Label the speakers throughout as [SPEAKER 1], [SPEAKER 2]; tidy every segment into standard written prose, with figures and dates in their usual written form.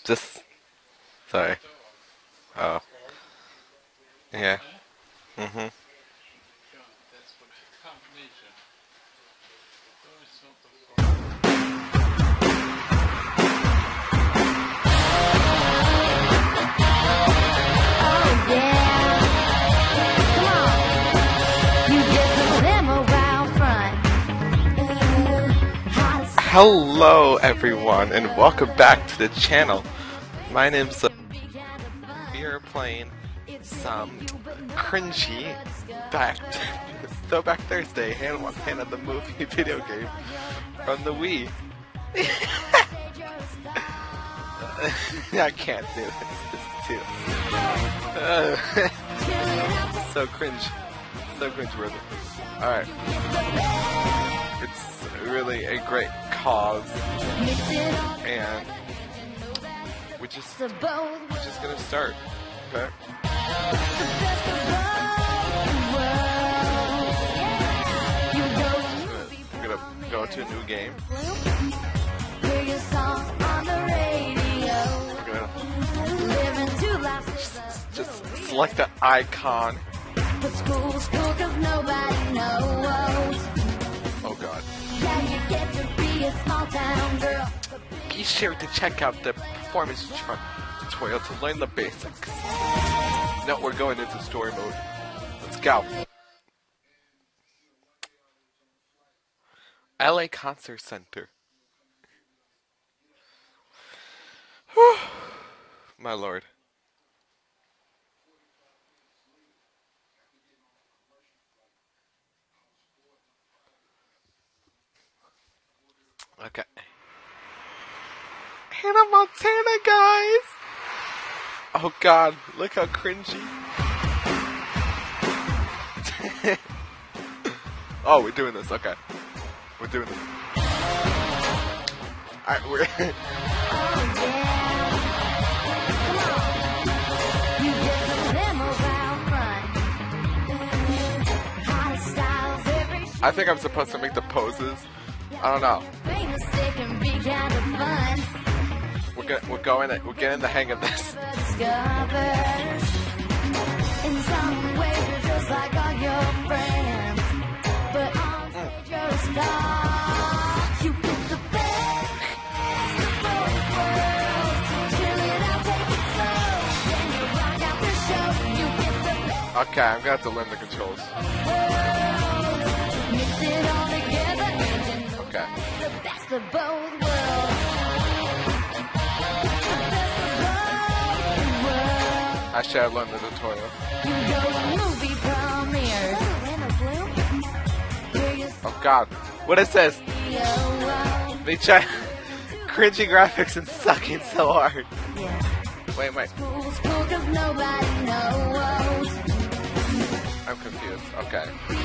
[SPEAKER 1] Just sorry. Oh. Yeah. Mhm. Hello everyone and welcome back to the channel. My name's we are playing some cringy Throwback Thursday Hannah Montana the movie video game from the Wii. I can't do this. It's too so cringe worthy. Alright. It's really a great cause, and we're just gonna start, okay? We're gonna go to a new game. We're gonna just select the icon. Oh god. Be sure to check out the performance chart tutorial to learn the basics. Now we're going into story mode. Let's go. LA Concert Center. My lord. Okay. Hannah Montana, guys! Oh god, look how cringy. Oh, we're doing this, okay. We're doing this. Alright, we're... I think I'm supposed to make the poses. I don't know. We're getting the hang of this. Okay, I'm gonna have to learn the controls. Okay. I should have learned the tutorial. Oh god, what is this? They try cringy graphics and sucking so hard. Wait. I'm confused. Okay.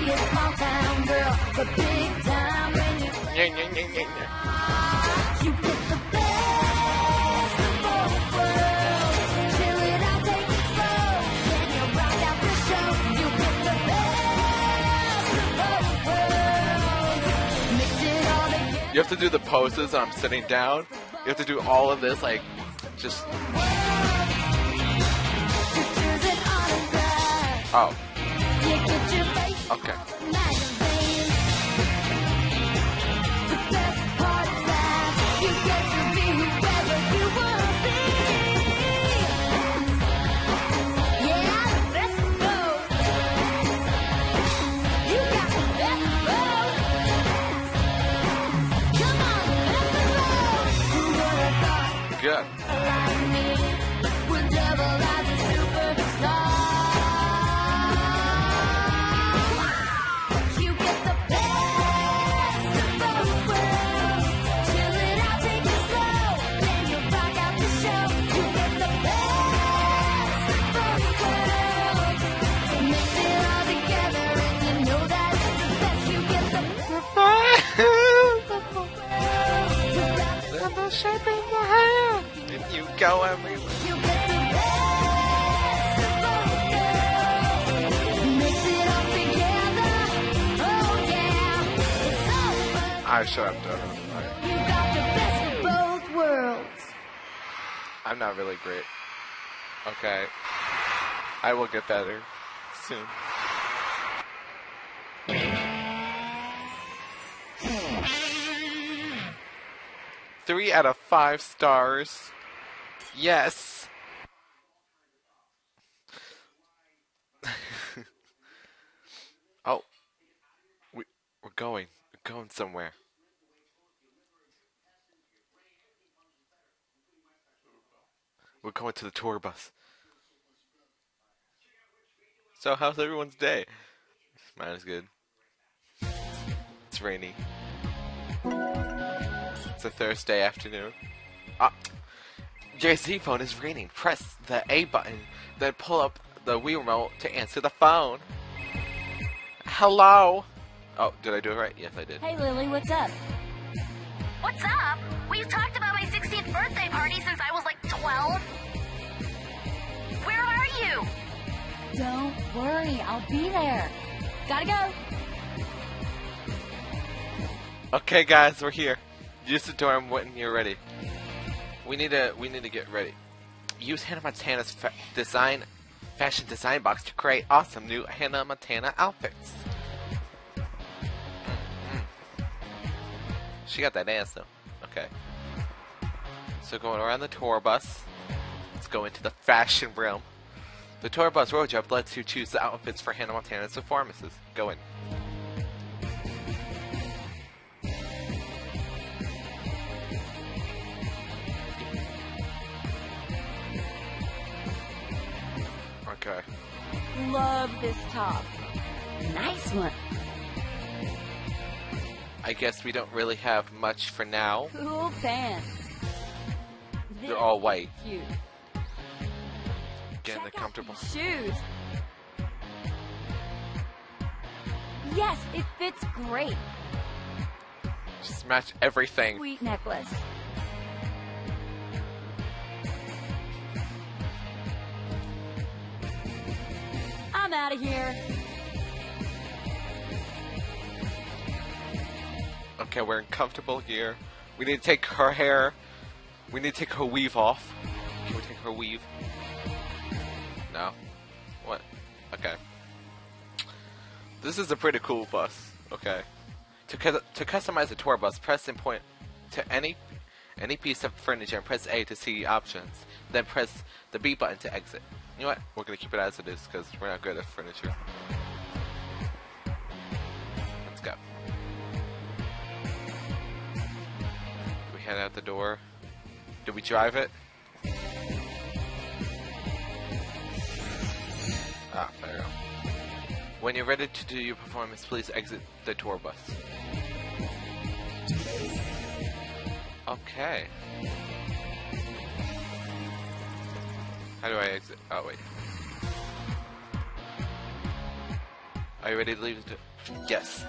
[SPEAKER 1] You have to do the poses. I'm sitting down. You have to do all of this, like, just. Oh. Okay. Good. Go everywhere. I should have done it.
[SPEAKER 2] You got the best of both worlds.
[SPEAKER 1] I'm not really great. Okay. I will get better soon. Three out of 5 stars. Yes. Oh, we're going. We're going somewhere. We're going to the tour bus. So, how's everyone's day? Mine is good. It's rainy. It's a Thursday afternoon. Your Z phone is ringing. Press the A button, then pull up the Wii remote to answer the phone. Hello? Oh, did I do it right? Yes, I did.
[SPEAKER 2] Hey, Lily, what's up?
[SPEAKER 3] What's up? We've talked about my 16th birthday party since I was like 12. Where are you?
[SPEAKER 2] Don't worry, I'll be there. Gotta go.
[SPEAKER 1] Okay, guys, we're here. Use the dorm when you're ready. We need to get ready. Use Hannah Montana's fashion design box to create awesome new Hannah Montana outfits. She got that ass though. Okay. So going around the tour bus, let's go into the fashion realm. The tour bus wardrobe lets you choose the outfits for Hannah Montana's performances. Go in. Okay.
[SPEAKER 2] Love this top. Nice one.
[SPEAKER 1] I guess we don't really have much for now.
[SPEAKER 2] Cool pants.
[SPEAKER 1] They're all white.
[SPEAKER 2] Cute.
[SPEAKER 1] Getting the
[SPEAKER 2] Check out
[SPEAKER 1] comfortable.
[SPEAKER 2] these shoes. Yes, it fits great.
[SPEAKER 1] Just match everything.
[SPEAKER 2] Sweet necklace. I'm out of here.
[SPEAKER 1] Okay, we're in comfortable gear. We need to take her hair. We need to take her weave off. Can we take her weave? No. What? Okay. This is a pretty cool bus. Okay. To customize the tour bus, press and point to any piece of furniture and press A to see options. Then press the B button to exit. You know what? We're gonna keep it as it is because we're not good at furniture. Let's go. We head out the door. Do we drive it? Ah, there we go. When you're ready to do your performance, please exit the tour bus. Okay. How do I exit? Oh, wait. Are you ready to leave? Yes.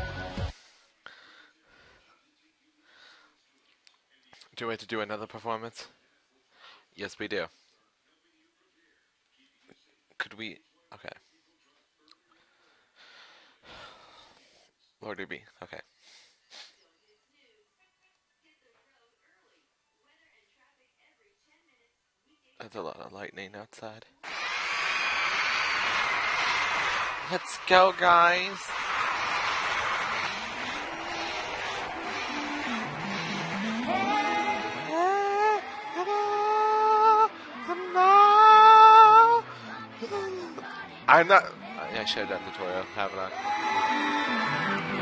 [SPEAKER 1] Do we have to do another performance? Yes, we do. Could we? Okay. Lord be. Okay. There's a lot of lightning outside. Let's go, guys! I'm not. I should have done the tutorial, haven't I?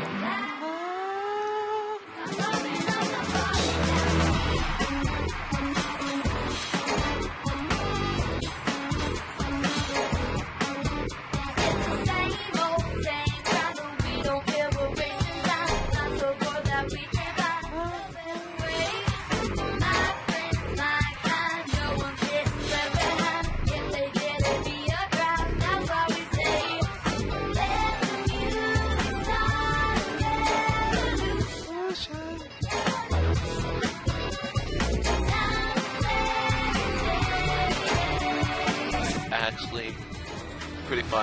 [SPEAKER 1] Actually, pretty fun.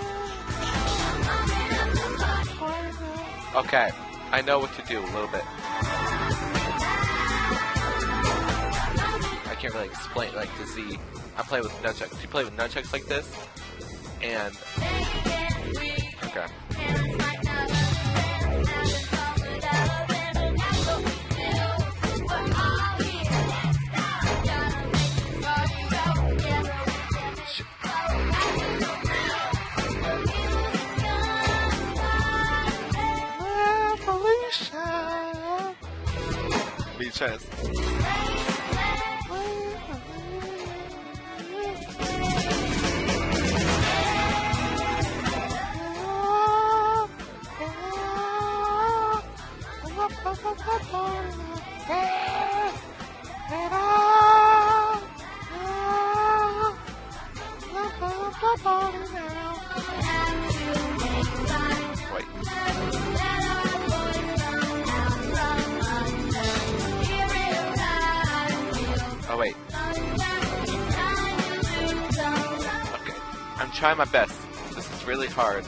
[SPEAKER 1] Okay, I know what to do a little bit. I can't really explain, like, to see. I play with nunchucks. You play with nunchucks like this, and okay. Beach chest. Wait. Oh wait. Okay. I'm trying my best. This is really hard.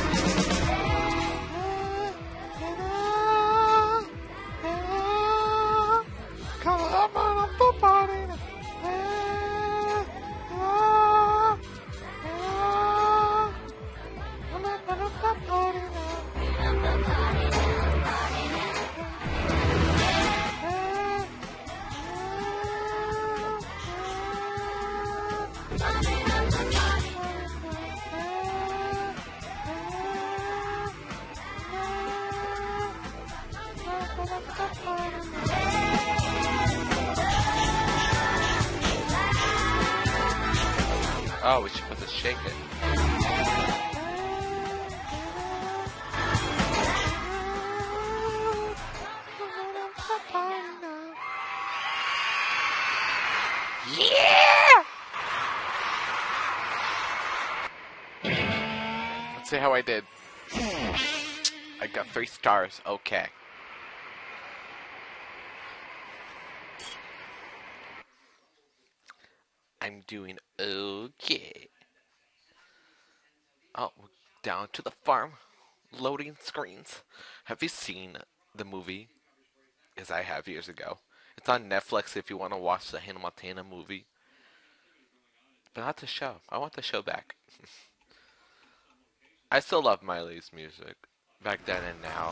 [SPEAKER 1] Oh, we should put the shake it. Yeah! Let's see how I did. I got 3 stars. Okay. I'm doing okay. Oh, down to the farm. Loading screens. Have you seen the movie? As I have years ago. It's on Netflix if you want to watch the Hannah Montana movie. But not the show. I want the show back. I still love Miley's music. Back then and now.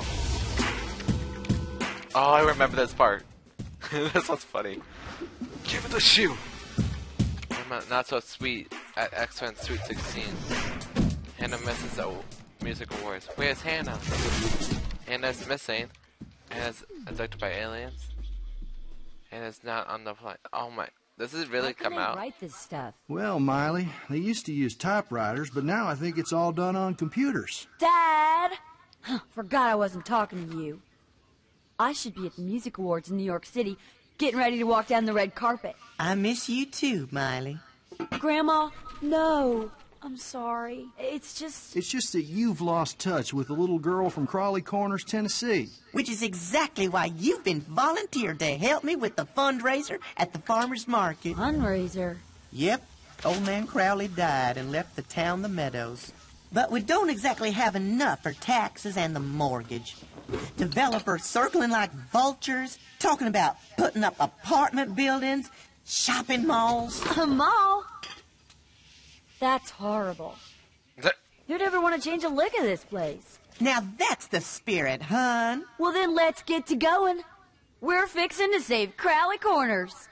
[SPEAKER 1] Oh, I remember this part. This was funny. Give it the shoe. Not so sweet at X-Men Sweet 16. Hannah misses the music awards. Where's Hannah? Hannah's missing. Hannah's abducted by aliens. Hannah's not on the flight. Oh my! Does this really come out?
[SPEAKER 2] Write this stuff.
[SPEAKER 4] Well, Miley, they used to use typewriters, but now I think it's all done on computers.
[SPEAKER 2] Dad! Forgot I wasn't talking to you. I should be at the Music Awards in New York City, getting ready to walk down the red carpet.
[SPEAKER 5] I miss you too, Miley.
[SPEAKER 2] Grandma, no. I'm sorry. It's just
[SPEAKER 4] that you've lost touch with the little girl from Crawley Corners, Tennessee.
[SPEAKER 5] Which is exactly why you've been volunteered to help me with the fundraiser at the farmer's market.
[SPEAKER 2] fundraiser.
[SPEAKER 5] Yep, old man Crowley died and left the town the meadows. But we don't exactly have enough for taxes and the mortgage. Developers circling like vultures, talking about putting up apartment buildings, shopping malls.
[SPEAKER 2] A mall? That's horrible. Who'd ever want to change a lick of this place?
[SPEAKER 5] Now that's the spirit, hon.
[SPEAKER 2] Well, then let's get to going. We're fixing to save Crowley Corners.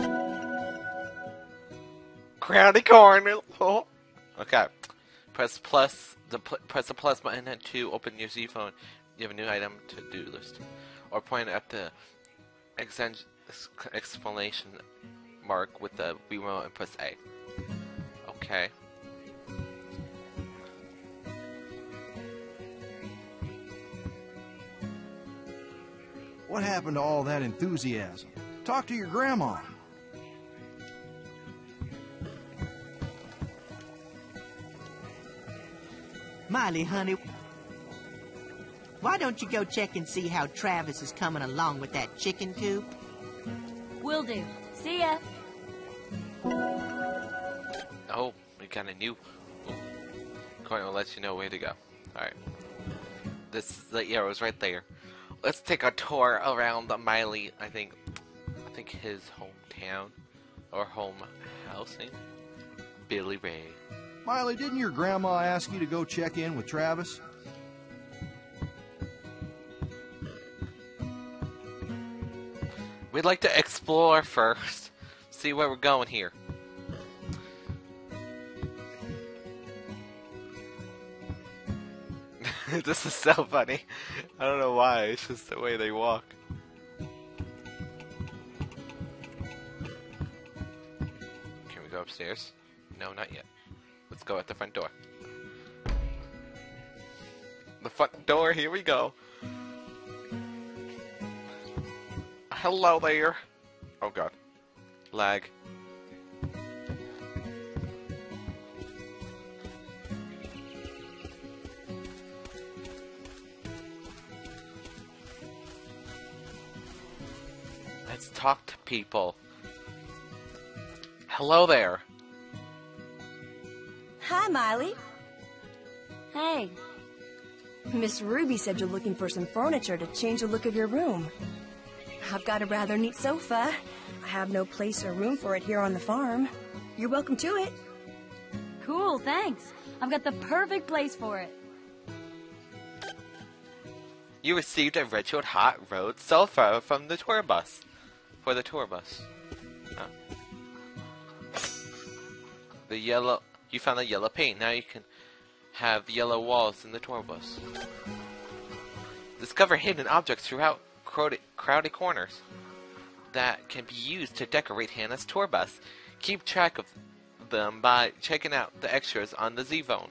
[SPEAKER 1] Crowley Corner. Oh. Okay. Press plus. Press the plus button to open your Z phone. You have a new item to do list, or point at the exclamation mark with the remote and press A. Okay.
[SPEAKER 4] What happened to all that enthusiasm? Talk to your grandma.
[SPEAKER 5] Miley, honey, why don't you go check and see how Travis is coming along with that chicken coop?
[SPEAKER 2] Will do. See ya.
[SPEAKER 1] Oh, we got a new coin will let you know where to go. Alright. The arrow's right there. let's take a tour around Miley. I think his hometown or home housing. Billy Ray.
[SPEAKER 4] Miley, didn't your grandma ask you to go check in with Travis?
[SPEAKER 1] We'd like to explore first. See where we're going here. This is so funny. I don't know why. It's just the way they walk. Can we go upstairs? No, not yet. Let's go at the front door. The front door, here we go. Hello there. Oh god. Lag. Let's talk to people. Hello there.
[SPEAKER 6] Hi, Miley.
[SPEAKER 2] Hey,
[SPEAKER 6] Miss Ruby said you're looking for some furniture to change the look of your room. I've got a rather neat sofa. I have no place or room for it here on the farm. You're welcome to it.
[SPEAKER 2] cool, thanks. I've got the perfect place for it.
[SPEAKER 1] You received a Red Hot Road sofa from the tour bus. For the tour bus. Oh. The yellow... You found the yellow paint. Now you can have yellow walls in the tour bus. Discover hidden objects throughout crowded corners that can be used to decorate Hannah's tour bus. Keep track of them by checking out the extras on the Z-Phone.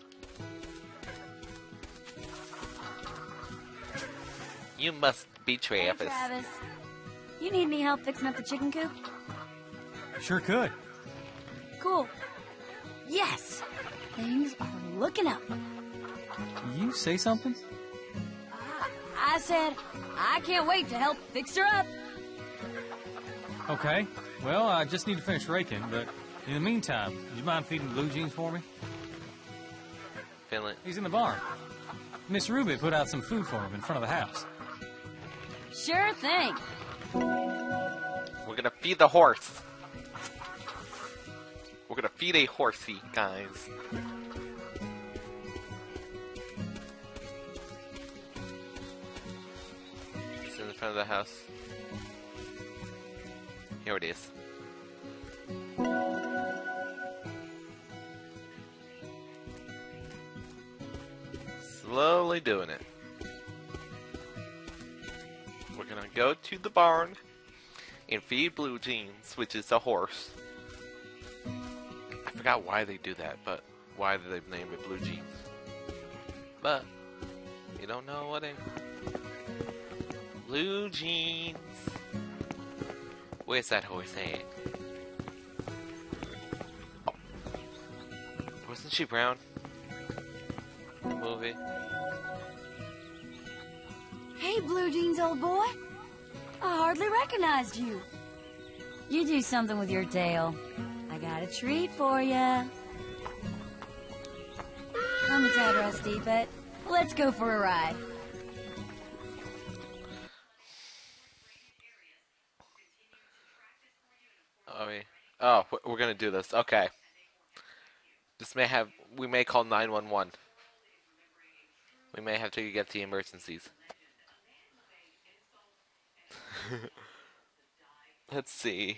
[SPEAKER 1] You must be Travis.
[SPEAKER 2] Hey, Travis. You need any help fixing up the chicken coop?
[SPEAKER 7] Sure could.
[SPEAKER 2] Cool. Yes! Things are looking up.
[SPEAKER 7] You say something?
[SPEAKER 2] I said, I can't wait to help fix her up.
[SPEAKER 7] Okay. Well, I just need to finish raking, but in the meantime, would you mind feeding Blue Jeans for me?
[SPEAKER 1] Finland.
[SPEAKER 7] He's in the barn. Miss Ruby put out some food for him in front of the house.
[SPEAKER 2] Sure thing.
[SPEAKER 1] We're gonna feed the horse. We're gonna feed a horsey, guys. It's in the front of the house. Here it is. Slowly doing it. We're gonna go to the barn and feed Blue Jeans, which is a horse. I forgot why they do that, but why did they name it Blue Jeans? But you don't know what it. Blue Jeans. Where's that horse at? Oh. Wasn't she brown? In the movie.
[SPEAKER 2] Hey, Blue Jeans, old boy. I hardly recognized you. You do something with your tail. I got a treat for you. I'm a tad rusty, but let's go for a ride.
[SPEAKER 1] Oh, we're gonna do this. Okay. We may call 911. We may have to get the emergencies. Let's see.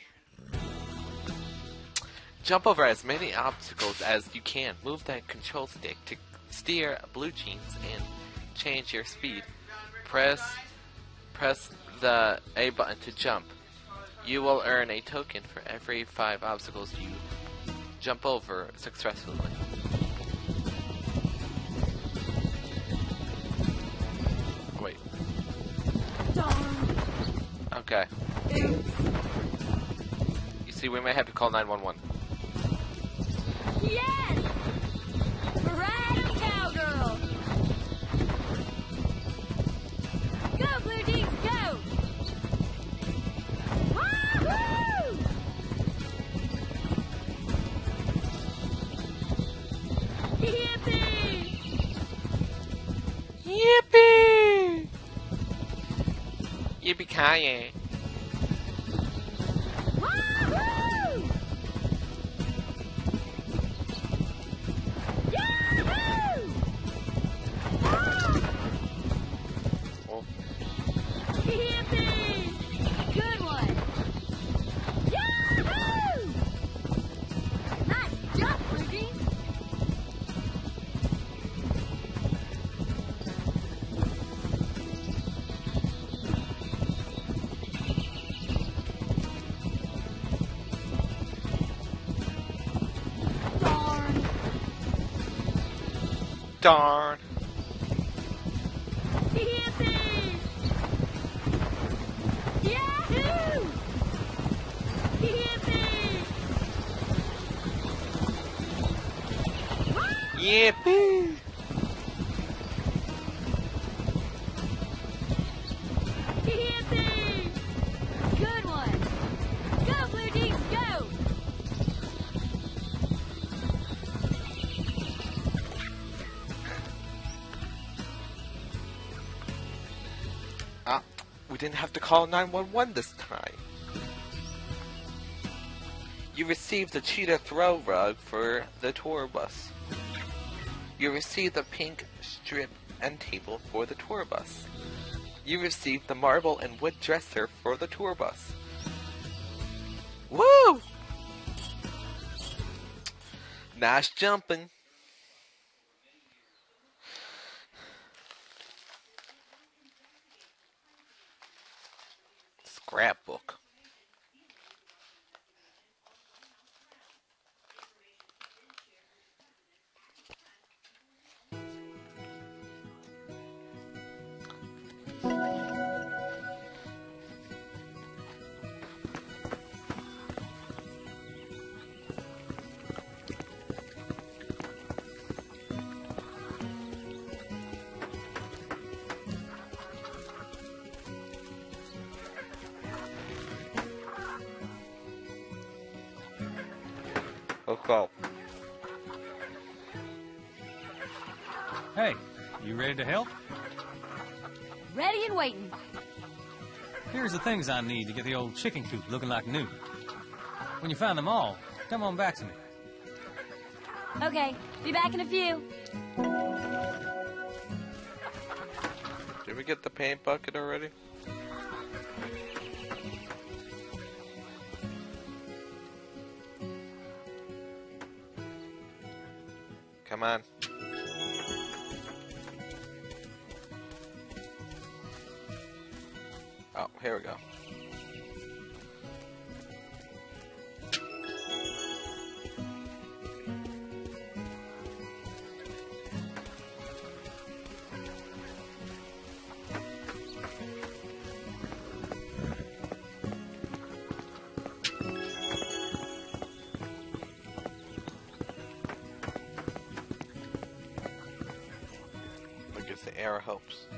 [SPEAKER 1] Jump over as many obstacles as you can. Move that control stick to steer Blue Jeans and change your speed. Press the A button to jump. You will earn a token for every 5 obstacles you jump over successfully. Wait. Okay. You see, we may have to call 911.
[SPEAKER 2] Yes! Ride 'em, cowgirl! Go, Blue Jeans, go! Woo-hoo! Yippee!
[SPEAKER 1] Yippee! Yippee-ki-yay.
[SPEAKER 2] Woo-hoo! Yahoo!
[SPEAKER 1] Oh,
[SPEAKER 2] Yippee! Good one! Yahoo! Nice jump, Blue Jeans! Darn!
[SPEAKER 1] darn.
[SPEAKER 2] Yippee! Yahoo! Yippee!
[SPEAKER 1] Yippee!
[SPEAKER 2] Yippee! Good one! Go, Blue Jeans, go!
[SPEAKER 1] Ah, we didn't have to call 911 this time. You received the cheetah throw rug for the tour bus. You received the pink strip end table for the tour bus. You received the marble and wood dresser for the tour bus. Woo! Nice jumping. Scrapbook. Okay.
[SPEAKER 7] Hey, you ready to help?
[SPEAKER 2] Ready and waiting.
[SPEAKER 7] Here's the things I need to get the old chicken coop looking like new. When you find them all, come on back to me.
[SPEAKER 2] Okay, be back in a few.
[SPEAKER 1] Did we get the paint bucket already? Come on. Oh, here we go. Look at the air hopes.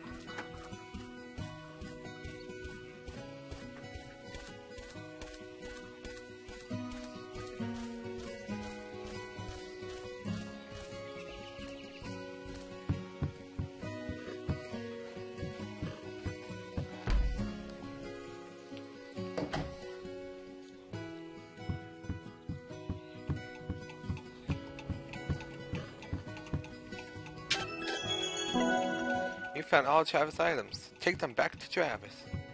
[SPEAKER 1] You found all Travis items. Take them back to Travis.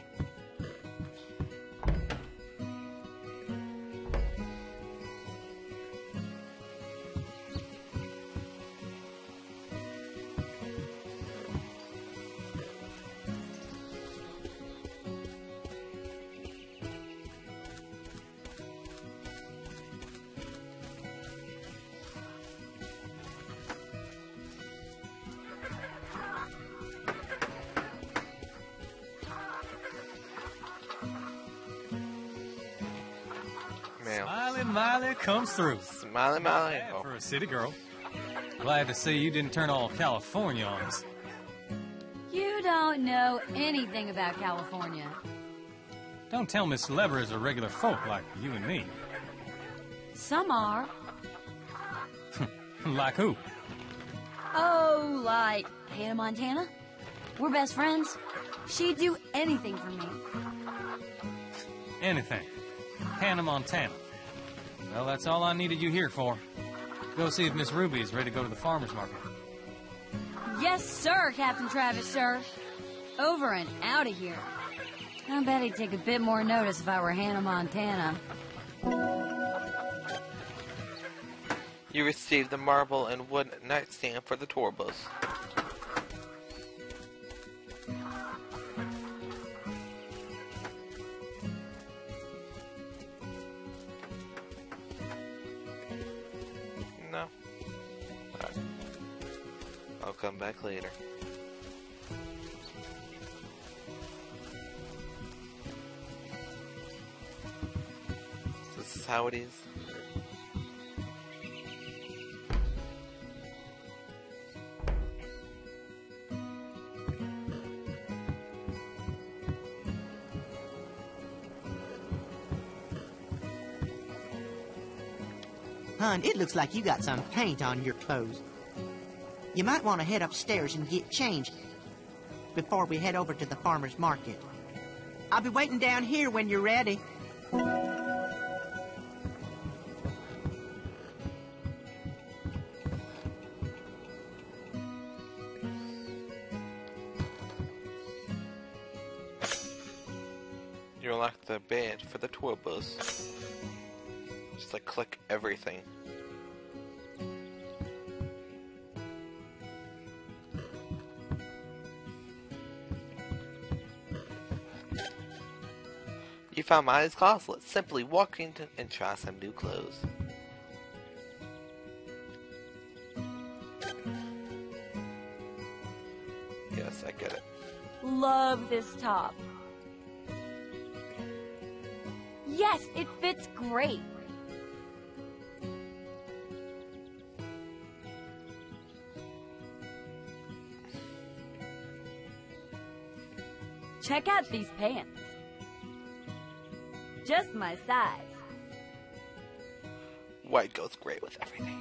[SPEAKER 1] Man.
[SPEAKER 7] Smiley Miley comes through.
[SPEAKER 1] Smiley Molly.
[SPEAKER 7] Bad for a city girl. Glad to see you didn't turn all California on us.
[SPEAKER 2] You don't know anything about California.
[SPEAKER 7] Don't tell Miss Lever is a regular folk like you and me.
[SPEAKER 2] Some are.
[SPEAKER 7] Like who?
[SPEAKER 2] Oh, like Hannah Montana? We're best friends. She'd do anything for me.
[SPEAKER 7] Anything. Hannah Montana. Well, that's all I needed you here for. Go see if Miss Ruby is ready to go to the farmer's market.
[SPEAKER 2] Yes, sir, Captain Travis, sir. Over and out of here. I bet he'd take a bit more notice if I were Hannah Montana.
[SPEAKER 1] You received the marble and wood nightstand for the tour bus. No. Alright. I'll come back later. This is how it is.
[SPEAKER 5] Hun, it looks like you got some paint on your clothes. You might want to head upstairs and get changed before we head over to the farmer's market. I'll be waiting down here when you're ready.
[SPEAKER 1] You unlock the badge for the tour bus. Just like click everything. You found Molly's closet. Simply walk into and try some new clothes. Yes, I get it.
[SPEAKER 2] Love this top. Yes, it fits great. Check out these pants. Just my size.
[SPEAKER 1] White goes great with everything.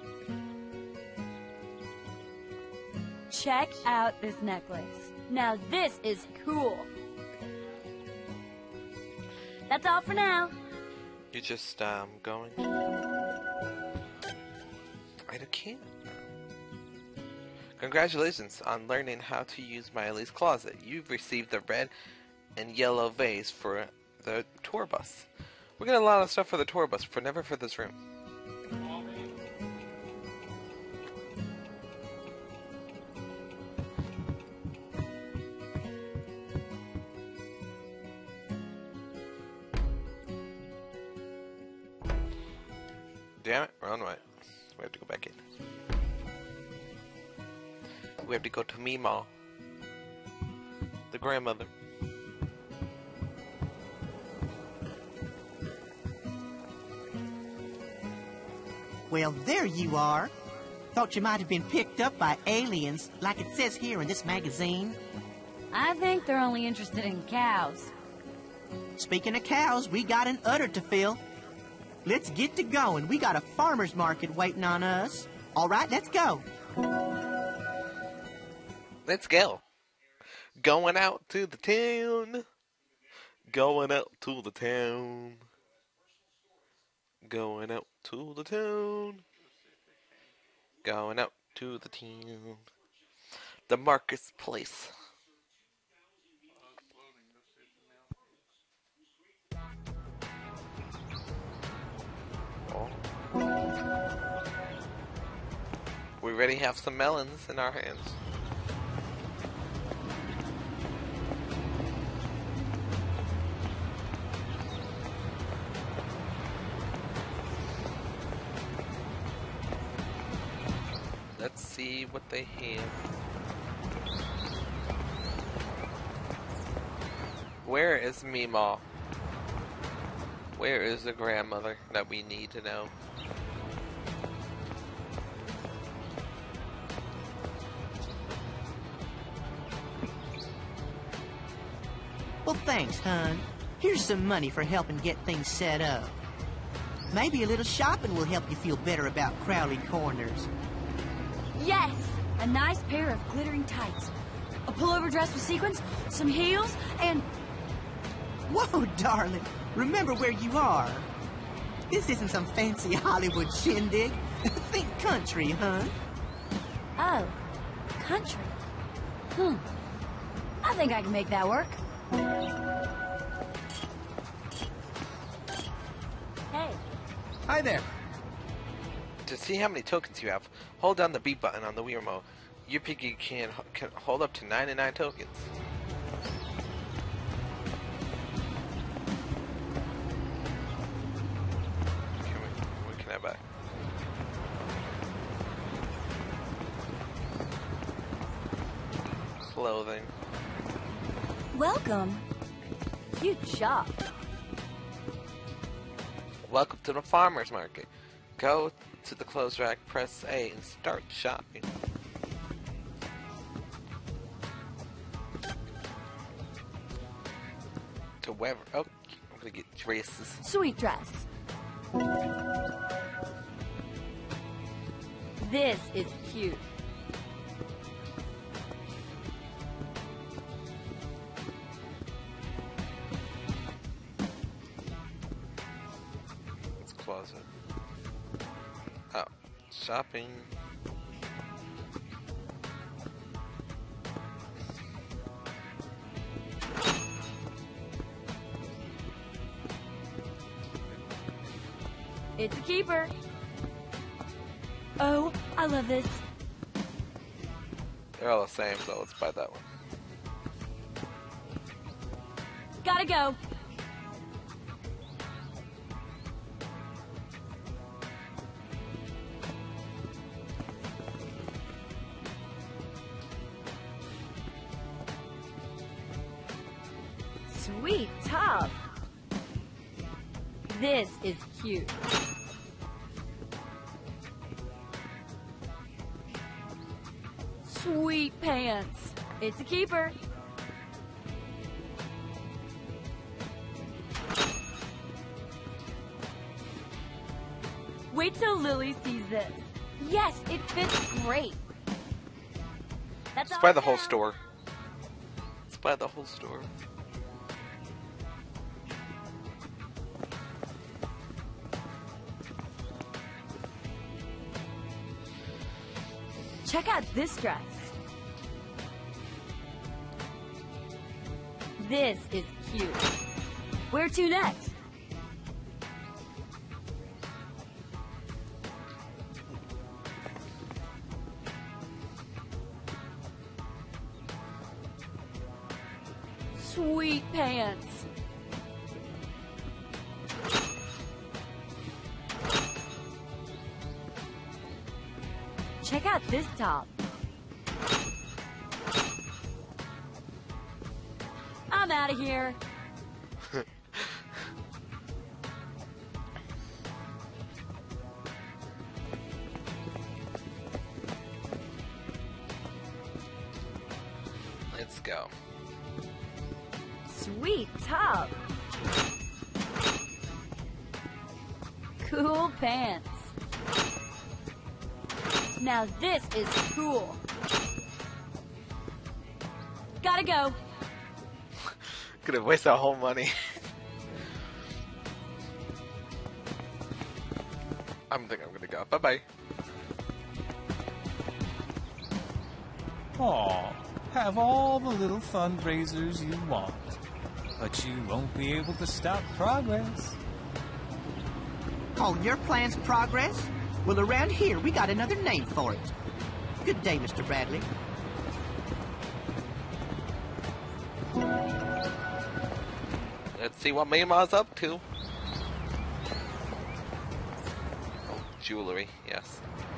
[SPEAKER 2] Check out this necklace. Now this is cool. That's all for now.
[SPEAKER 1] You just, going? I can't. Congratulations on learning how to use Miley's closet. You've received the red and yellow vase for the tour bus. We're getting a lot of stuff for the tour bus, but never for this room. Damn it, wrong way. We have to go back in. We have to go to Meemaw, the grandmother.
[SPEAKER 5] Well, there you are. Thought you might have been picked up by aliens, like it says here in this magazine.
[SPEAKER 2] I think they're only interested in cows.
[SPEAKER 5] Speaking of cows, we got an udder to fill. Let's get to going. We got a farmer's market waiting on us. All right, let's go.
[SPEAKER 1] Let's go. Going out to the town. Going out to the town. Going out to the town. Going out to the town. The marketplace. Oh. We already have some melons in our hands. Let's see what they have. Where is Meemaw? Where is the grandmother that we need to know?
[SPEAKER 5] Well, thanks, hon. Here's some money for helping get things set up. Maybe a little shopping will help you feel better about Crowley Corners.
[SPEAKER 2] Yes! A nice pair of glittering tights. a pullover dress with sequins, some heels, and...
[SPEAKER 5] Whoa, darling. Remember where you are. This isn't some fancy Hollywood shindig. Think country, huh?
[SPEAKER 2] Oh, country. I think I can make that work. Hey.
[SPEAKER 8] Hi there.
[SPEAKER 1] To see how many tokens you have, hold down the B button on the Wii remote. Your piggy can hold up to 99 tokens. What can I buy? Clothing.
[SPEAKER 2] Welcome. Cute shop.
[SPEAKER 1] Welcome to the farmer's market. Go to the clothes rack, press A, and start shopping. To wherever. Oh, I'm gonna get dresses.
[SPEAKER 2] Sweet dress. This is cute.
[SPEAKER 1] It's closet. Oh, shopping.
[SPEAKER 2] It's a keeper. Oh, I love this.
[SPEAKER 1] They're all the same, so let's buy that one.
[SPEAKER 2] Gotta go. Sweet top. This is cute. Sweet pants. It's a keeper. Wait till Lily sees this. Yes, it fits great. That's
[SPEAKER 1] Let's
[SPEAKER 2] all
[SPEAKER 1] buy the
[SPEAKER 2] I
[SPEAKER 1] whole
[SPEAKER 2] found.
[SPEAKER 1] store. Let's buy the whole store.
[SPEAKER 2] Check out this dress. This is cute. Where to next? Sweet pants. Check out this top. I'm out of here.
[SPEAKER 1] Let's go.
[SPEAKER 2] Sweet top. Cool pants. Now this is cool. Gotta go.
[SPEAKER 1] Could have wasted our whole money. I think I'm gonna go. Bye bye.
[SPEAKER 7] Aw, have all the little fundraisers you want. But you won't be able to stop progress.
[SPEAKER 5] Oh, your plan's progress? Well, around here, we got another name for it. Good day, Mr. Bradley.
[SPEAKER 1] Let's see what Mayma's up to. Oh, jewelry, yes.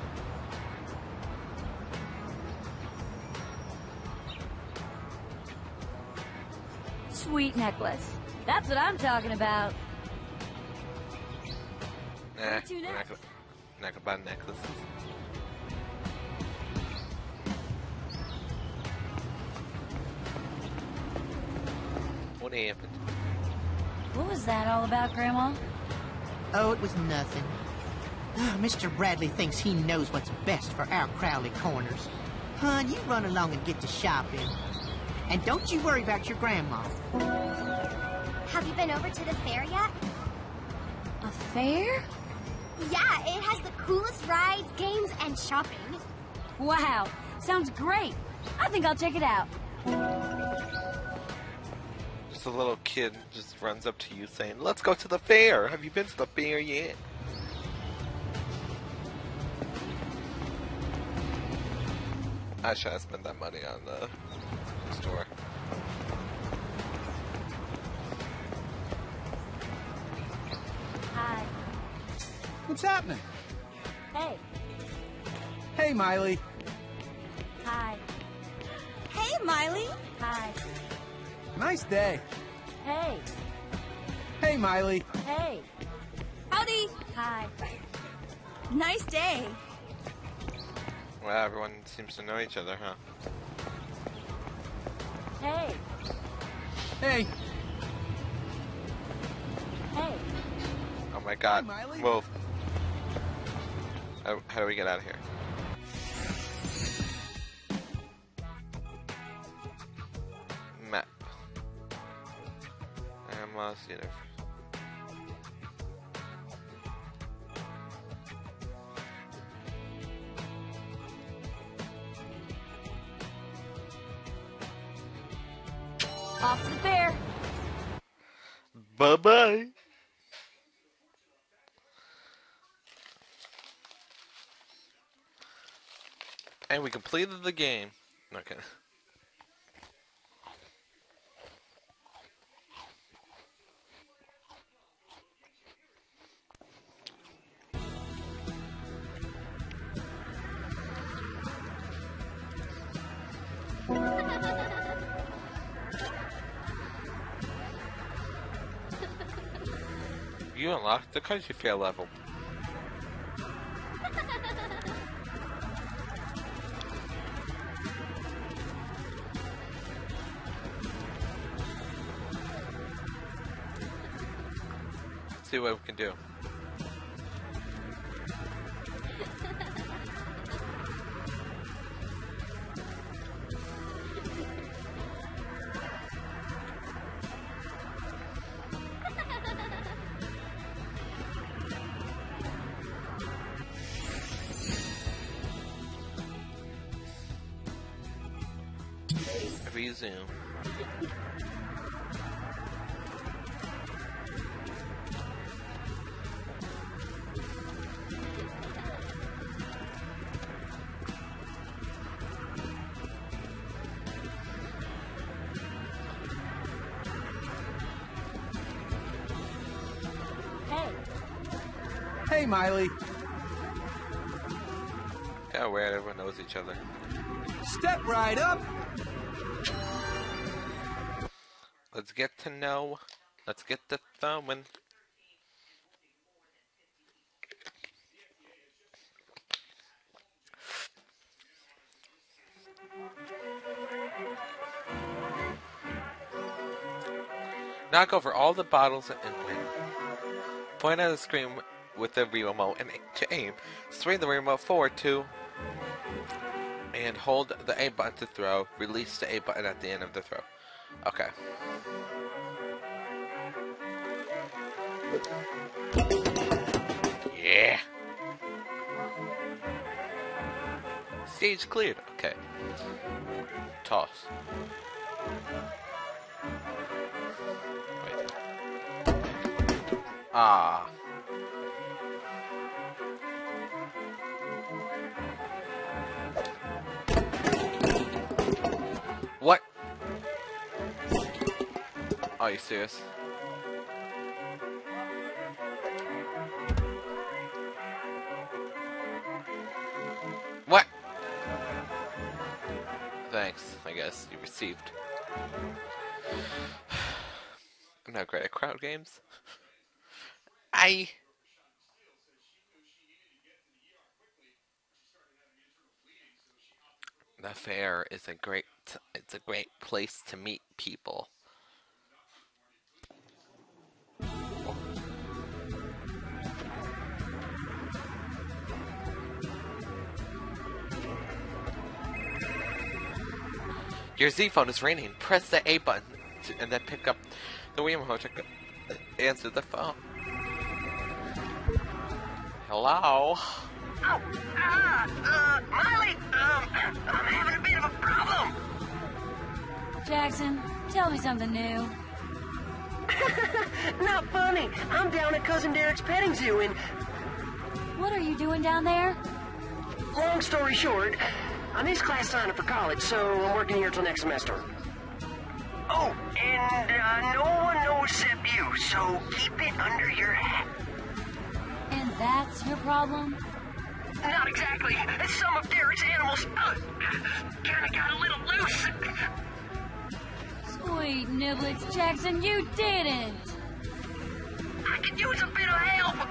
[SPEAKER 2] Sweet necklace. That's what I'm talking about.
[SPEAKER 1] Nah,
[SPEAKER 2] to
[SPEAKER 1] we're
[SPEAKER 2] next?
[SPEAKER 1] not gonna buy necklaces. What happened?
[SPEAKER 2] What was that all about, Grandma?
[SPEAKER 5] Oh, it was nothing. Mr. Bradley thinks he knows what's best for our Crowley Corners. Hon, you run along and get to shopping. And don't you worry about your grandma.
[SPEAKER 3] Have you been over to the fair yet?
[SPEAKER 2] A fair?
[SPEAKER 3] Yeah, it has the coolest rides, games, and shopping.
[SPEAKER 2] Wow, sounds great. I think I'll check it out.
[SPEAKER 1] Just a little kid just runs up to you saying, "Let's go to the fair. Have you been to the fair yet?" I should have spent that money on the store.
[SPEAKER 2] Hi.
[SPEAKER 8] What's happening?
[SPEAKER 2] Hey.
[SPEAKER 8] Hey, Miley.
[SPEAKER 2] Hi.
[SPEAKER 6] Hey, Miley.
[SPEAKER 2] Hi.
[SPEAKER 8] Nice day.
[SPEAKER 2] Hey.
[SPEAKER 8] Hey, Miley.
[SPEAKER 2] Hey.
[SPEAKER 6] Howdy.
[SPEAKER 2] Hi.
[SPEAKER 6] Nice day.
[SPEAKER 1] Well, everyone seems to know each other, huh?
[SPEAKER 2] Hey.
[SPEAKER 8] Hey.
[SPEAKER 2] Hey.
[SPEAKER 1] Oh my god.
[SPEAKER 8] Hey, Miley.
[SPEAKER 1] Well, how do we get out of here? Map. Grandma's universe.
[SPEAKER 2] Off to the fair.
[SPEAKER 1] Bye-bye. And we completed the game. Okay. You unlocked the country fair level. See what we can do. Resume.
[SPEAKER 2] Hey.
[SPEAKER 8] Hey, Miley.
[SPEAKER 1] Kinda weird, everyone knows each other.
[SPEAKER 8] Step right up.
[SPEAKER 1] Let's get to know. Let's get to throwing. Knock over all the bottles and win. Point at the screen with the remote and to aim. Swing the remote forward to and hold the A button to throw. Release the A button at the end of the throw. Okay. Yeah. Stage cleared. Okay. Toss. Wait. Ah. What? Are you serious? What? Thanks, I guess you received. I'm not great at crowd games. The fair is it's a great place to meet people. Your Z phone is ringing. Press the A button and then pick up the Wii remote to answer the phone. Hello?
[SPEAKER 9] Oh, Miley, I'm having a bit of a problem.
[SPEAKER 2] Jackson, tell me something new.
[SPEAKER 9] Not funny. I'm down at Cousin Derek's petting zoo and...
[SPEAKER 2] What are you doing down there?
[SPEAKER 9] Long story short, I missed class sign-up for college, so I'm working here till next semester. Oh, and no one knows except you, so keep it under your hat.
[SPEAKER 2] And that's your problem?
[SPEAKER 9] Not exactly. Some of Derek's animals kinda got a little loose.
[SPEAKER 2] Sweet Niblets, Jackson, you didn't!
[SPEAKER 9] I could use a bit of help.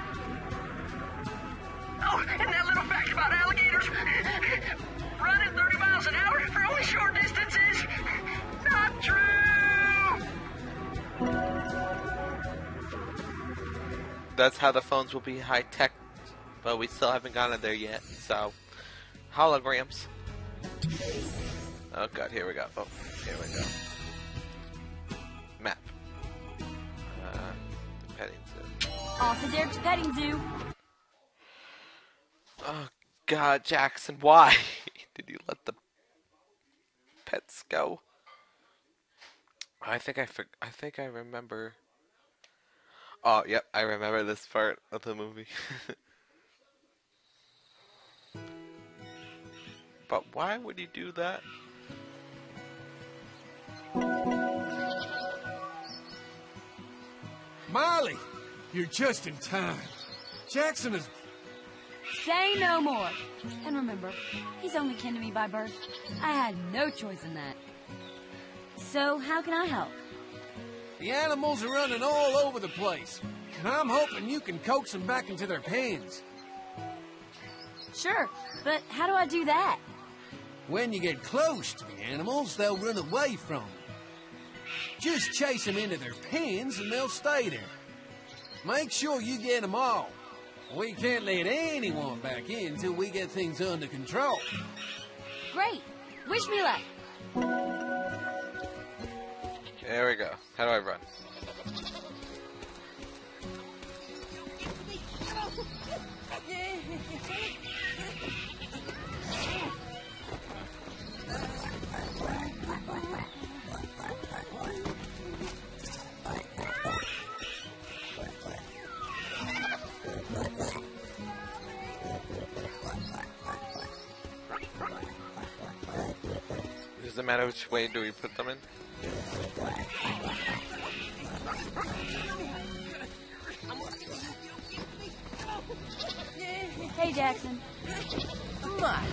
[SPEAKER 9] Oh, and that little fact about alligators running 30 miles an hour for only short distances. Not true.
[SPEAKER 1] That's how the phones will be high-tech, but we still haven't gotten there yet, so... Holograms. Oh god, here we go. Oh, here we go. Map. Petting zoo.
[SPEAKER 2] Off to Derek's petting zoo.
[SPEAKER 1] Oh god, Jackson, why did you let the pets go? I think I remember. Oh, yep, I remember this part of the movie. But why would you do that?
[SPEAKER 8] Miley, you're just in time. Jackson is...
[SPEAKER 2] Say no more. And remember, he's only kin to me by birth. I had no choice in that. So, how can I help?
[SPEAKER 8] The animals are running all over the place, and I'm hoping you can coax them back into their pens.
[SPEAKER 2] Sure, but how do I do that?
[SPEAKER 8] When you get close to the animals, they'll run away from you. Just chase them into their pens and they'll stay there. Make sure you get them all. We can't let anyone back in until we get things under control.
[SPEAKER 2] Great. Wish me luck.
[SPEAKER 1] There we go. How do I run? Does it matter which way do we put them in?
[SPEAKER 2] Hey, Jackson.
[SPEAKER 5] Come on.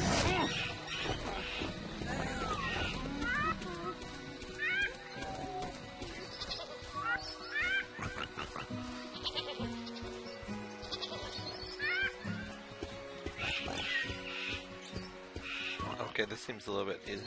[SPEAKER 1] Okay, this seems a little bit easy.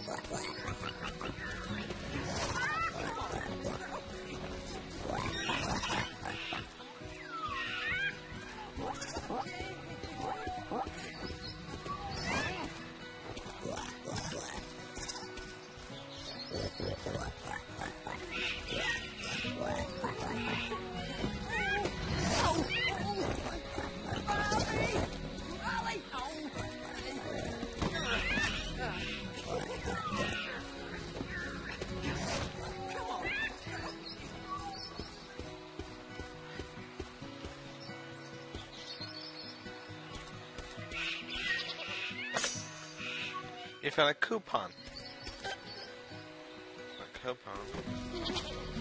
[SPEAKER 1] You found a coupon. A coupon.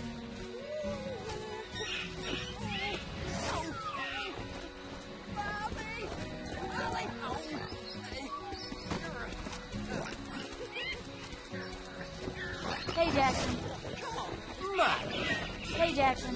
[SPEAKER 2] Hey, Jackson. Hey, Jackson.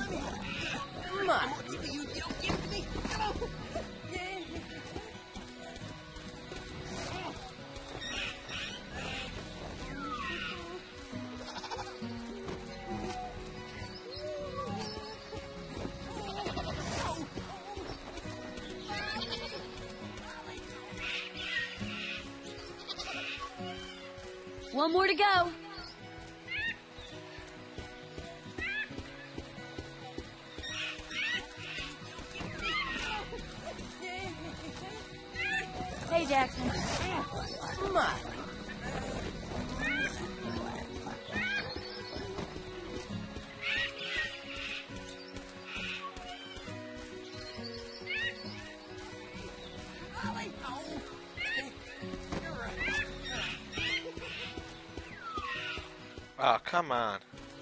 [SPEAKER 2] One more to go. Hey, Jackson.
[SPEAKER 5] My.
[SPEAKER 1] Oh, come on.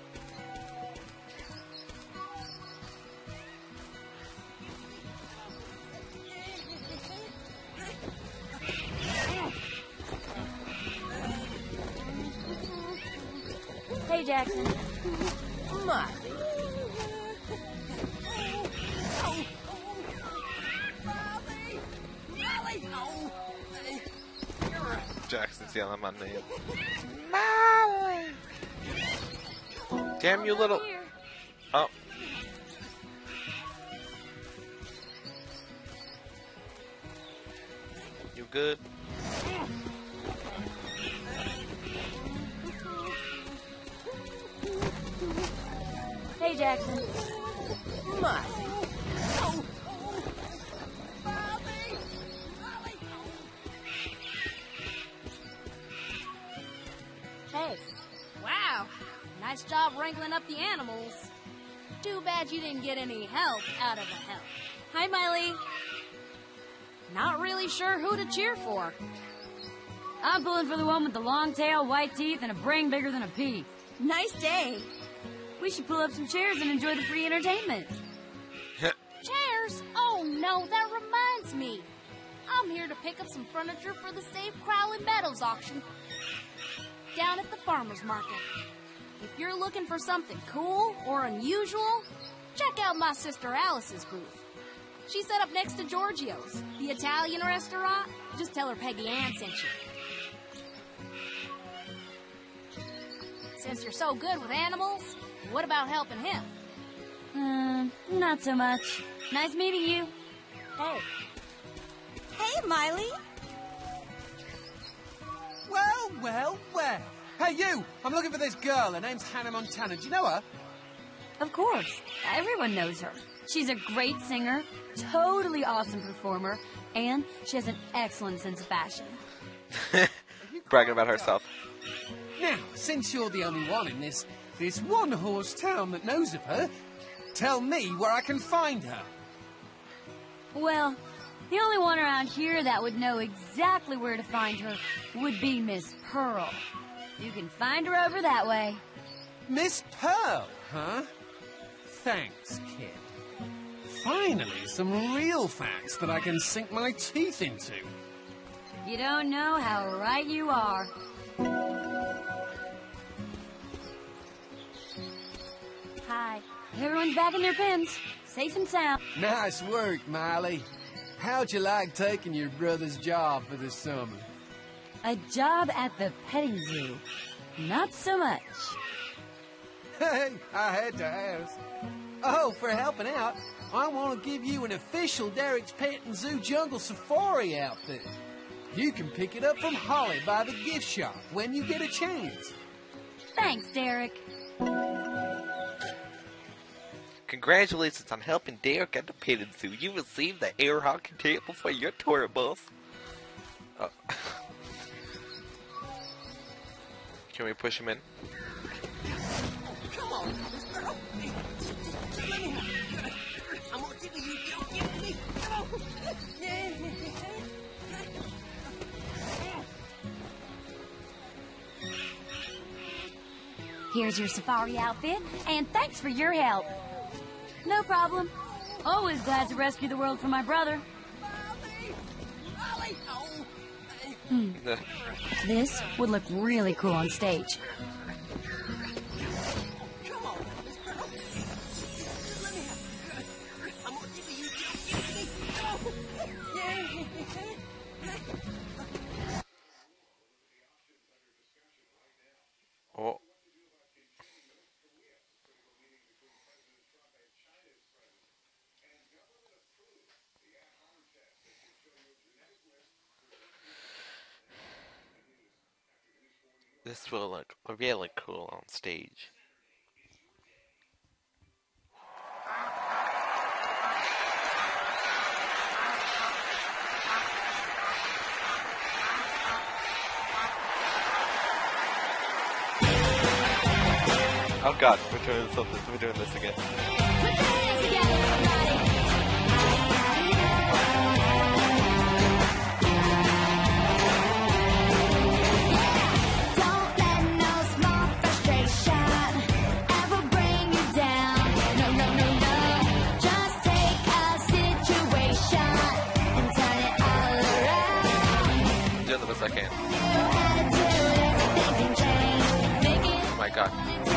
[SPEAKER 2] Hey, Jackson.
[SPEAKER 5] My.
[SPEAKER 1] Jackson's yelling my name. Molly! Damn you little... Oh. You good?
[SPEAKER 2] Hey, Jackson.
[SPEAKER 5] My.
[SPEAKER 2] Hey.
[SPEAKER 10] Wow. Nice job wrangling up the animals. Too bad you didn't get any help out of the help.
[SPEAKER 2] Hi, Miley.
[SPEAKER 10] Not really sure who to cheer for.
[SPEAKER 2] I'm pulling for the one with the long tail, white teeth, and a brain bigger than a pea.
[SPEAKER 6] Nice day.
[SPEAKER 2] We should pull up some chairs and enjoy the free entertainment.
[SPEAKER 10] Chairs? Oh no, that reminds me. I'm here to pick up some furniture for the Save Crowley Meadows auction down at the farmer's market. If you're looking for something cool or unusual, check out my sister Alice's booth. She's set up next to Giorgio's, the Italian restaurant. Just tell her Peggy Ann sent you. Since you're so good with animals, what about helping him?
[SPEAKER 2] Not so much. Nice meeting you.
[SPEAKER 10] Hey.
[SPEAKER 6] Hey, Miley.
[SPEAKER 8] Well, well, well. Hey, you! I'm looking for this girl. Her name's Hannah Montana. Do you know her?
[SPEAKER 2] Of course. Everyone knows her. She's a great singer, totally awesome performer, and she has an excellent sense of fashion.
[SPEAKER 1] Bragging about herself.
[SPEAKER 8] Now, since you're the only one in this one-horse town that knows of her, tell me where I can find her.
[SPEAKER 2] Well, the only one around here that would know exactly where to find her would be Miss Pearl. You can find her over that way.
[SPEAKER 8] Miss Pearl, huh? Thanks, kid. Finally, some real facts that I can sink my teeth into.
[SPEAKER 2] You don't know how right you are. Hi. Everyone's back in their pens, safe and sound.
[SPEAKER 8] Nice work, Miley. How'd you like taking your brother's job for the summer?
[SPEAKER 2] A job at the petting zoo. Not so much.
[SPEAKER 8] Hey, I had to ask. Oh, for helping out, I want to give you an official Derek's Pet and Zoo Jungle Safari outfit. You can pick it up from Holly by the gift shop when you get a chance.
[SPEAKER 2] Thanks, Derek.
[SPEAKER 1] Congratulations on helping Derek at the petting zoo. You received the air hockey table for your tour bus. Oh. Can we push him in?
[SPEAKER 5] Come on, Miss Pearl. I'm gonna tickle you if you don't give it to me. Come on.
[SPEAKER 2] Here's your safari outfit, and thanks for your help. No problem. Always glad to rescue the world from my brother. This would look really cool on stage.
[SPEAKER 5] Come on, Miss Pearl. Let me have it. I'm gonna tickle you if you don't give it to me.
[SPEAKER 1] Oh. This will look really cool on stage. Oh god, we're doing something. We're doing this again. I can. Oh my god.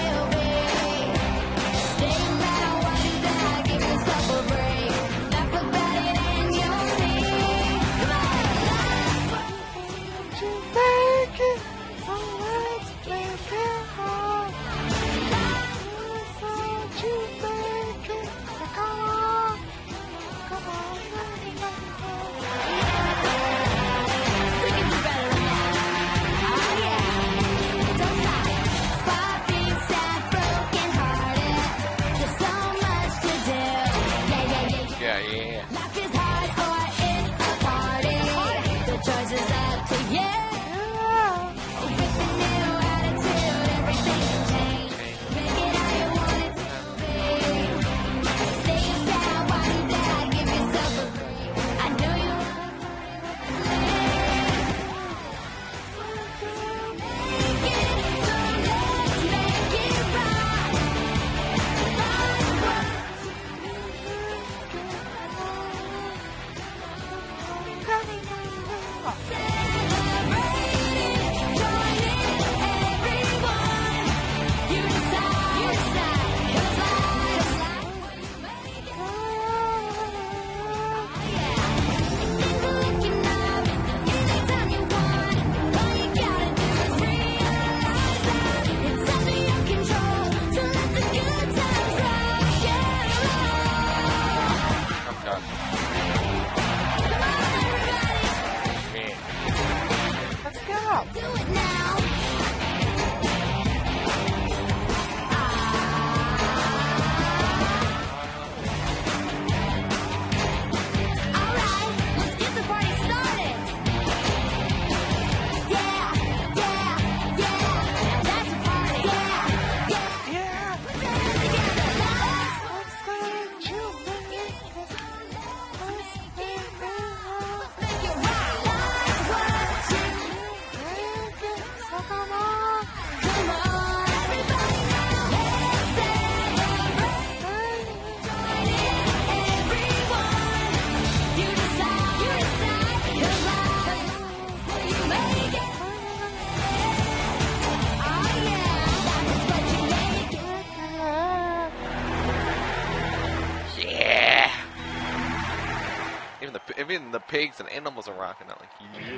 [SPEAKER 1] Even the pigs and animals are rocking out like,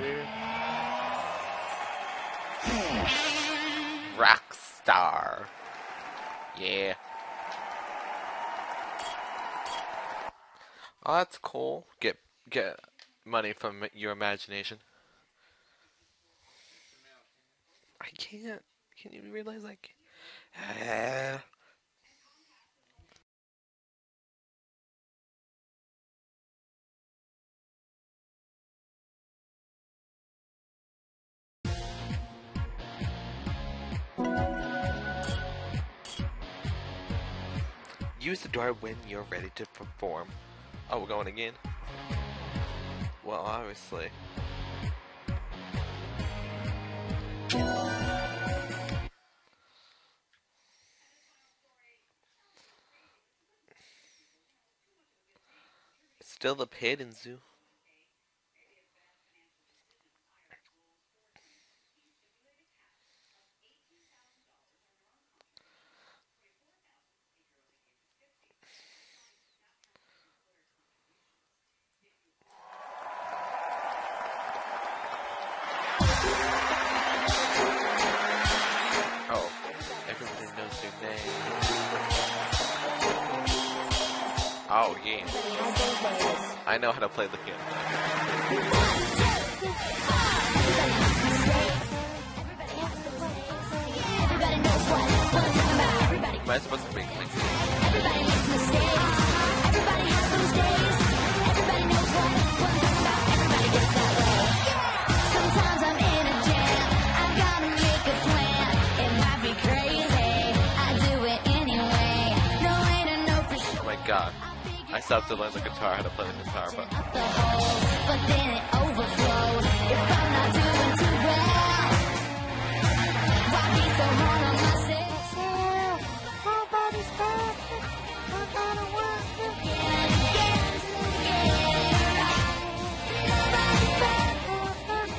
[SPEAKER 1] yeah. Rockstar. Yeah. Oh, that's cool. Get money from your imagination. I can't. Can you realize, like, use the door when you're ready to perform. Oh, we're going again? Well, obviously. Still the pit and zoo. Oh, everybody knows your name. Oh, yeah. I know how to play the game. Am I supposed to make like this? Everybody makes mistakes. Everybody has those days. Everybody knows what I'm talking about. Everybody gets that way. Sometimes I'm in a jam. I gotta make a plan. It might be crazy. I do it I still have to learn the guitar, how to play the guitar, but...
[SPEAKER 11] But then it overflows. If I'm not doing too well, why be so hard on myself? Nobody's perfect. I gotta work again. Nobody's perfect.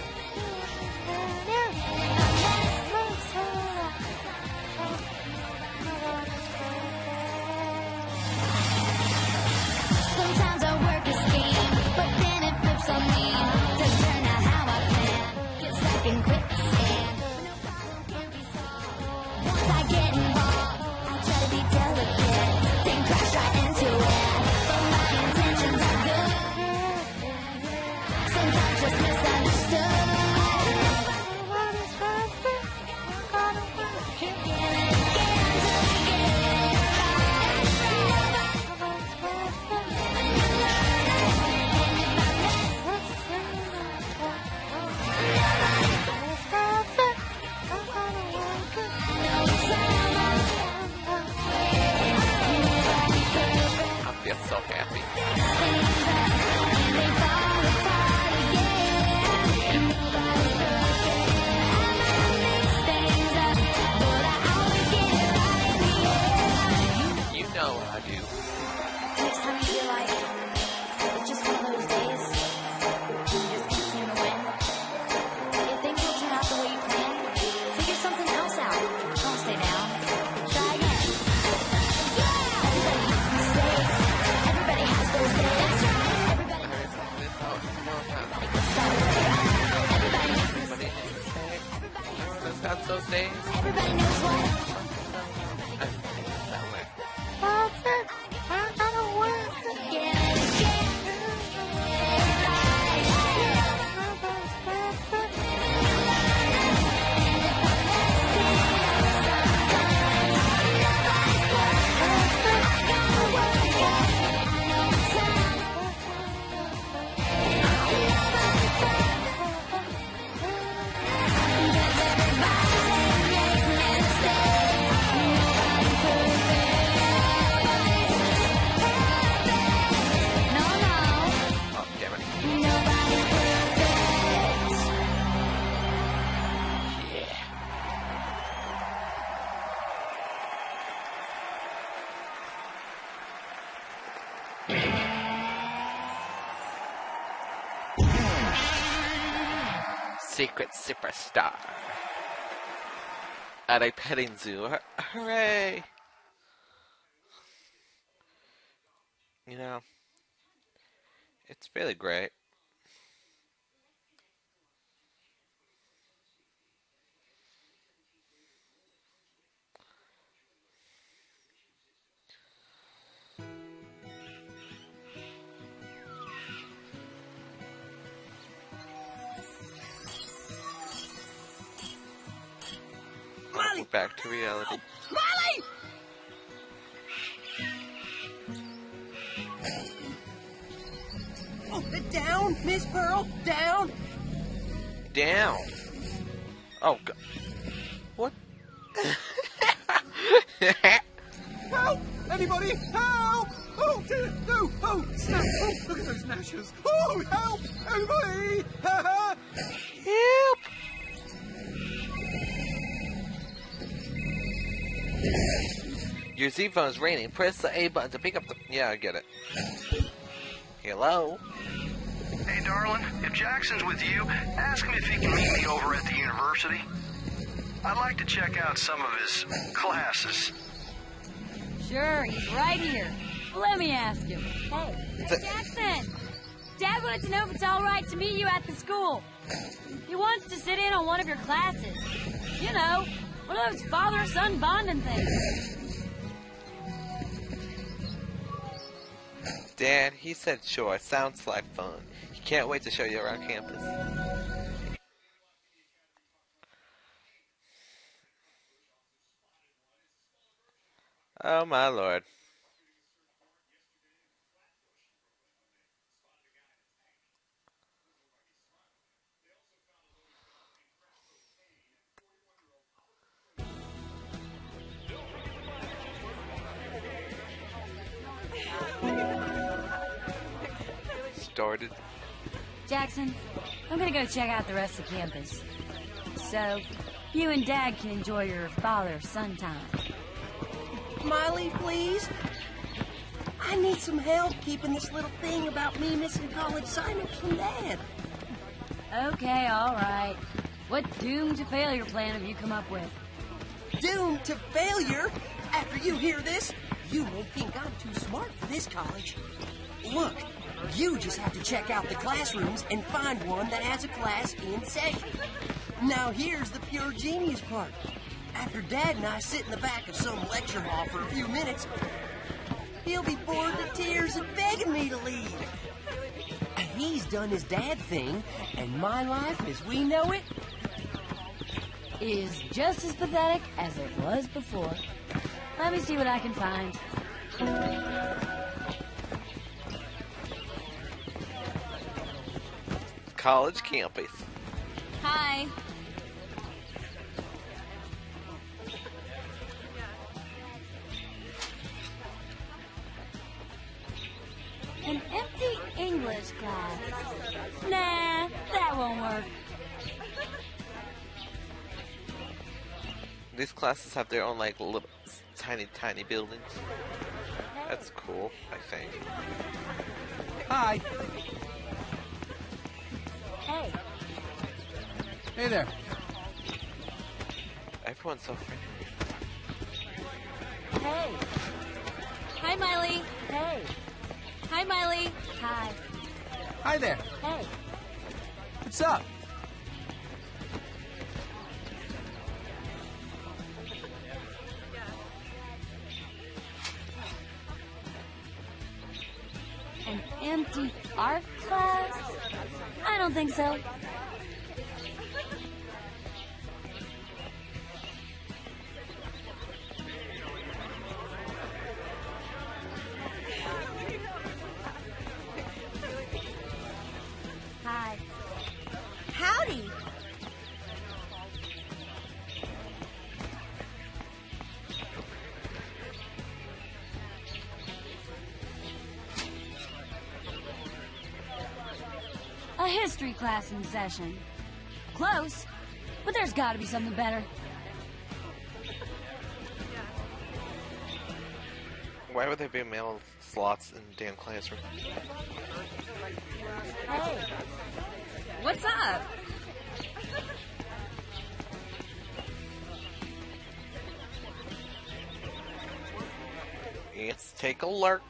[SPEAKER 11] Sometimes I work a scheme, but then it flips on me. Doesn't turn out how I plan. Get stuck in quicksand, but no problem can be solved. Once I get involved, I try to be delicate, then crash right into it. But my intentions are good. Sometimes just misunderstood. Nobody's perfect. I gotta work again and again till I get it right. Nobody's perfect.
[SPEAKER 1] I feel so happy. You know I do.
[SPEAKER 11] Next time you feel like it's just one of those days, you just can't seem to win. If things don't turn out the way you plan, figure something else out. Don't stay down. Try again. Everybody makes mistakes. Everybody has those days. Everybody knows what. Everybody gets started. Everybody makes mistakes.
[SPEAKER 1] That's not those days.
[SPEAKER 11] Everybody knows what. That's it. I gotta work again and again.
[SPEAKER 1] Oh, damn it.
[SPEAKER 11] Nobody's perfect.
[SPEAKER 1] Secret superstar. At a petting zoo. Hooray! You know, it's really great.
[SPEAKER 9] Molly!
[SPEAKER 1] Back to reality.
[SPEAKER 9] Molly! Oh, down, Miss Pearl, down.
[SPEAKER 1] Down. Oh, God. What?
[SPEAKER 12] Help! Anybody? Help! Oh, dear, no! Oh, snap! Oh, look at those gnashers! Oh, help! Everybody!
[SPEAKER 1] Help! Your Z phone is ringing. Press the A button to pick up the... Yeah, I get it. Hello?
[SPEAKER 13] Hey, darling, if Jackson's with you, ask him if he can meet me over at the university. I'd like to check out some of his classes.
[SPEAKER 2] Sure, he's right here. Let me ask him. Hey, Jackson! Dad wanted to know if it's all right to meet you at the school. He wants to sit in on one of your classes. You know, one of those father-son bonding things.
[SPEAKER 1] Dad, he said sure. Sounds like fun. He can't wait to show you around campus. Oh my lord. started.
[SPEAKER 2] Jackson, I'm gonna go check out the rest of campus. So, you and Dad can enjoy your father-son time.
[SPEAKER 9] Miley, please. I need some help keeping this little thing about me missing college sign-ups from Dad.
[SPEAKER 2] Okay, alright. What doomed to failure plan have you come up with?
[SPEAKER 9] Doomed to failure? After you hear this, you may think I'm too smart for this college. Look, you just have to check out the classrooms and find one that has a class in session. Now here's the pure genius part. After Dad and I sit in the back of some lecture hall for a few minutes, he'll be bored to tears and begging me to leave. He's done his dad thing, and my life as we know it
[SPEAKER 2] is just as pathetic as it was before. Let me see what I can find.
[SPEAKER 1] College campus.
[SPEAKER 2] Hi. An empty English class. Nah, that won't work.
[SPEAKER 1] These classes have their own, like, little tiny buildings. That's cool, I think.
[SPEAKER 8] Hi.
[SPEAKER 2] Hey.
[SPEAKER 8] Hey there.
[SPEAKER 1] Everyone's so friendly.
[SPEAKER 2] Hey. Hi, Miley. Hey. Hi, Miley. Hi.
[SPEAKER 8] Hi there.
[SPEAKER 2] Hey.
[SPEAKER 8] What's up?
[SPEAKER 2] An empty art class? I don't think so. Hi.
[SPEAKER 6] Howdy.
[SPEAKER 2] A history class in session. Close, but there's got to be something better.
[SPEAKER 1] Why would there be mail slots in the damn classroom?
[SPEAKER 6] Hey. What's up?
[SPEAKER 1] Let's take a lurk.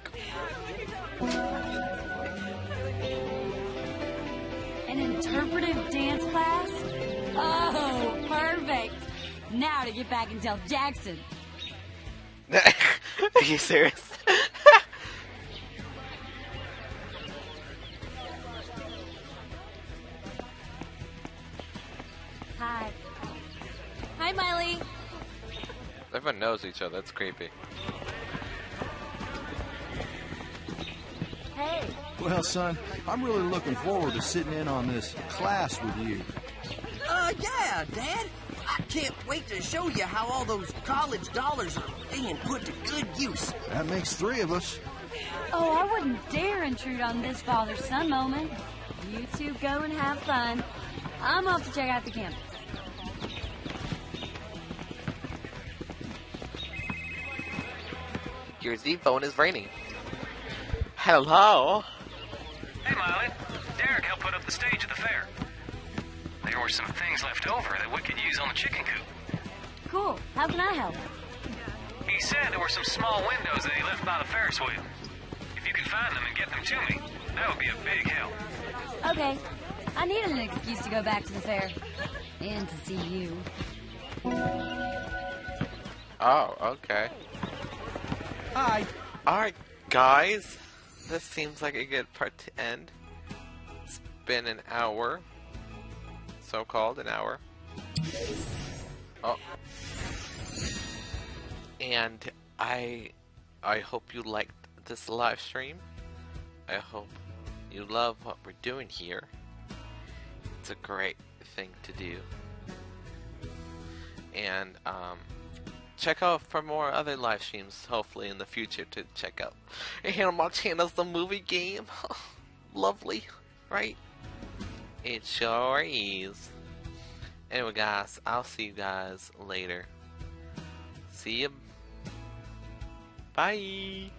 [SPEAKER 2] An interpretive dance class? Oh, perfect. Now to get back and tell Jackson.
[SPEAKER 1] Are you serious?
[SPEAKER 2] Hi. Hi, Miley.
[SPEAKER 1] Everyone knows each other. That's creepy.
[SPEAKER 2] Hey.
[SPEAKER 4] Well, son, I'm really looking forward to sitting in on this class with you.
[SPEAKER 9] Yeah, Dad. I can't wait to show you how all those college dollars are being put to good use.
[SPEAKER 4] That makes 3 of us.
[SPEAKER 2] Oh, I wouldn't dare intrude on this father-son moment. You two go and have fun. I'm off to check out the campus.
[SPEAKER 1] Your Z phone is raining. Hello.
[SPEAKER 14] Hey, Miley. Derek helped put up the stage at the fair. There were some things left over that we could use on the chicken coop.
[SPEAKER 2] Cool. How can I help?
[SPEAKER 14] He said there were some small windows that he left by the Ferris wheel. If you can find them and get them to me, that would be a big help.
[SPEAKER 2] Okay. I needed an excuse to go back to the fair. And to see you.
[SPEAKER 1] Oh, okay.
[SPEAKER 8] Hi.
[SPEAKER 1] Alright, guys. This seems like a good part to end. It's been an hour. So-called an hour. Oh. And I hope you liked this live stream. I hope you love what we're doing here. It's a great thing to do. And check out for more other live streams, hopefully in the future, to check out Hannah Montana's The Movie Game. lovely, right? It sure is. Anyway, guys, I'll see you guys later. See ya. Bye.